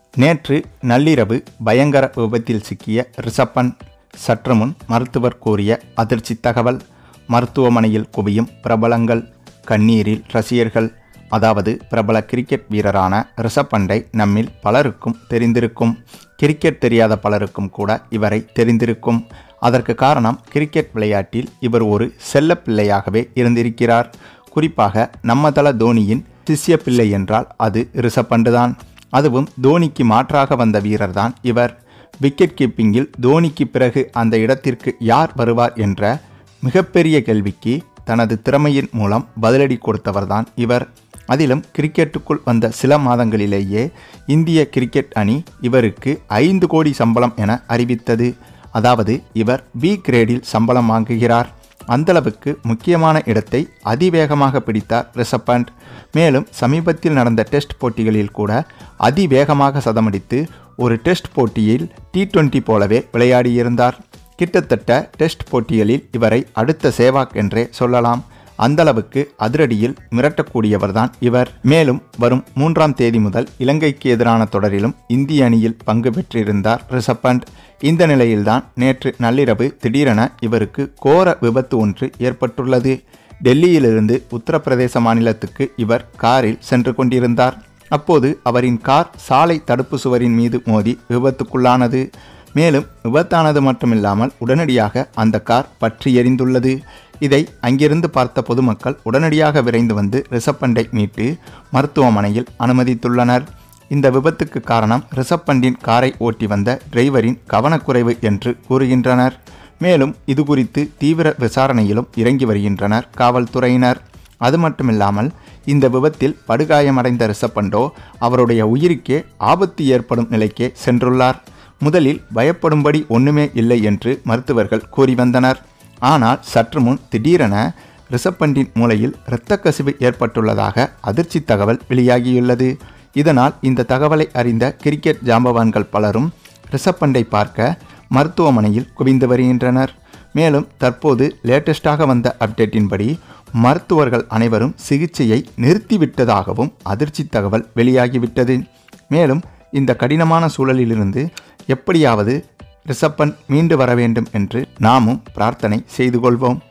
நேற்று நள்ளிரவு பயங்கர விபத்தில் சிக்கிய ரிஷப் பண்ட். சற்று முன் மருத்துவர் கூறிய அதிர்ச்சி தகவல். மருத்துவமனையில் குவியும் பிரபலங்கள், கண்ணீரில் ரசிகர்கள். அதாவது பிரபல கிரிக்கெட் வீரரான ரிஷப் பண்டை நம்மில் பலருக்கும் தெரிந்திருக்கும். கிரிக்கெட் தெரியாத பலருக்கும் கூட இவரை தெரிந்திருக்கும். அதற்கு காரணம் கிரிக்கெட் விளையாட்டில் இவர் ஒரு செல்ல பிள்ளையாகவே இருந்திருக்கிறார். குறிப்பாக நம்ம தல தோனியின் சிஷ்ய பிள்ளை என்றால் அது ரிஷப் பண்ட் தான். அதுவும் தோனிக்கு மாற்றாக வந்த வீரர்தான் இவர். விக்கெட் கீப்பிங்கில் தோனிக்கு பிறகு அந்த இடத்திற்கு யார் வருவார் என்ற மிகப்பெரிய கேள்விக்கு தனது திறமையின் மூலம் பதிலடி கொடுத்தவர்தான் இவர். அதிலும் கிரிக்கெட்டுக்குள் வந்த சில மாதங்களிலேயே இந்திய கிரிக்கெட் அணி இவருக்கு 5 கோடி சம்பளம் என அறிவித்தது. அதாவது இவர் பி கிரேடில் சம்பளம் வாங்குகிறார். அந்தளவுக்கு முக்கியமான இடத்தை அதிவேகமாக பிடித்தார் ரிஷப் பண்ட். மேலும் சமீபத்தில் நடந்த டெஸ்ட் போட்டிகளில் கூட அதிவேகமாக சதமடித்து ஒரு டெஸ்ட் போட்டியில் T20 போலவே விளையாடியிருந்தார். கிட்டத்தட்ட டெஸ்ட் போட்டிகளில் இவரை அடுத்த சேவாக் என்றே சொல்லலாம். அந்தளவுக்கு அதிரடியில் மிரட்டக்கூடியவர்தான் இவர். மேலும் வரும் 3ஆம் தேதி முதல் இலங்கைக்கு எதிரான தொடரிலும் இந்திய அணியில் பங்கு பெற்றிருந்தார் ரிஷப் பண்ட். இந்த நிலையில்தான் நேற்று நள்ளிரவு திடீரென இவருக்கு கோர விபத்து ஒன்று ஏற்பட்டுள்ளது. டெல்லியிலிருந்து உத்தரப்பிரதேச மாநிலத்துக்கு இவர் காரில் சென்று கொண்டிருந்தார். அப்போது அவரின் கார் சாலை தடுப்பு சுவரின் மீது மோதி விபத்துக்குள்ளானது. மேலும் விபத்தானது மட்டுமில்லாமல் உடனடியாக அந்த கார் பற்றி எரிந்துள்ளது. இதை அங்கிருந்து பார்த்த பொதுமக்கள் உடனடியாக விரைந்து வந்து ரிஷப் பண்டை மீட்டு மருத்துவமனையில் அனுமதித்துள்ளனர். இந்த விபத்துக்கு காரணம் ரிஷப் பண்டின் காரை ஓட்டி வந்த டிரைவரின் கவனக்குறைவு என்று கூறுகின்றனர். மேலும் இது குறித்து தீவிர விசாரணையிலும் இறங்கி வருகின்றனர் காவல்துறையினர். அது மட்டுமில்லாமல் இந்த விபத்தில் படுகாயமடைந்த ரிஷப் பண்டோ அவருடைய உயிருக்கே ஆபத்து ஏற்படும் நிலைக்கே சென்றுள்ளார். முதலில் பயப்படும்படி ஒன்றுமே இல்லை என்று மருத்துவர்கள் கூறி வந்தனர். ஆனால் சற்று முன் திடீரென ரிஷப் பண்டின் மூளையில் இரத்த கசிவு ஏற்பட்டுள்ளதாக அதிர்ச்சி தகவல் வெளியாகியுள்ளது. இதனால் இந்த தகவலை அறிந்த கிரிக்கெட் ஜாம்பவான்கள் பலரும் ரிஷப் பண்டை பார்க்க மருத்துவமனையில் குவிந்து வருகின்றனர். மேலும் தற்போது லேட்டஸ்டாக வந்த அப்டேட்டின்படி மருத்துவர்கள் அனைவரும் சிகிச்சையை நிறுத்திவிட்டதாகவும் அதிர்ச்சி தகவல் வெளியாகிவிட்டது. மேலும் இந்த கடினமான சூழலிலிருந்து எப்படியாவது ரிஷப் பண்ட் மீண்டு வர வேண்டும் என்று நாமும் பிரார்த்தனை செய்து கொள்வோம்.